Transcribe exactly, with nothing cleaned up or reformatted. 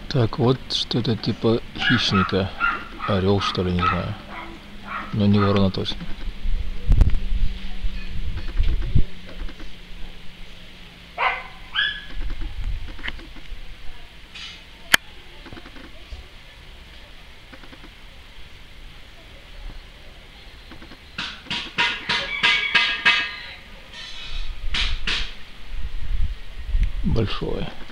Так, вот что-то типа хищника. Орел, что ли, не знаю. Но не ворона точно. Большое.